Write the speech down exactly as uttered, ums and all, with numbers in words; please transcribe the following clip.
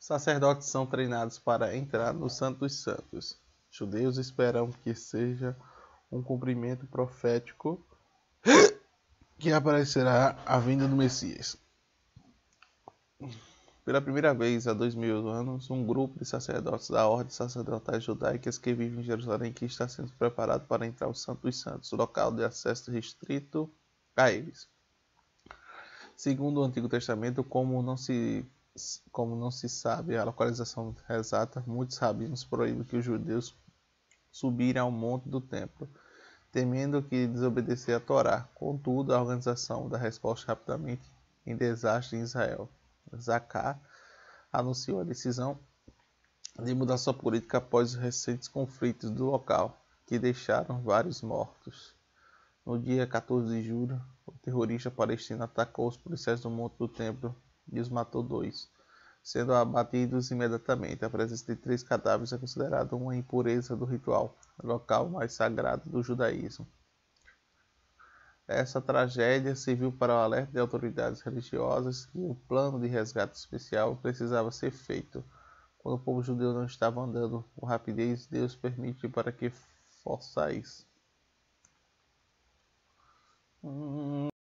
Sacerdotes são treinados para entrar no Santo dos Santos. Judeus esperam que seja um cumprimento profético que aparecerá a vinda do Messias. Pela primeira vez há dois mil anos, um grupo de sacerdotes da Ordem Sacerdotais Judaicas que vive em Jerusalém que está sendo preparado para entrar no Santo dos Santos, local de acesso restrito a eles. Segundo o Antigo Testamento, como não se, como não se sabe a localização exata, muitos rabinos proíbem que os judeus subirem ao monte do templo, temendo que desobedecer a Torá. Contudo, a organização dá resposta rapidamente em desastre em Israel. Zacá anunciou a decisão de mudar sua política após os recentes conflitos do local, que deixaram vários mortos. No dia quatorze de julho, o terrorista palestino atacou os policiais do monte do templo e os matou dois, sendo abatidos imediatamente. A presença de três cadáveres é considerada uma impureza do ritual, local mais sagrado do judaísmo. Essa tragédia serviu para o alerta de autoridades religiosas que o plano de resgate especial precisava ser feito. Quando o povo judeu não estava andando com rapidez, Deus permite para que forçais. Hum...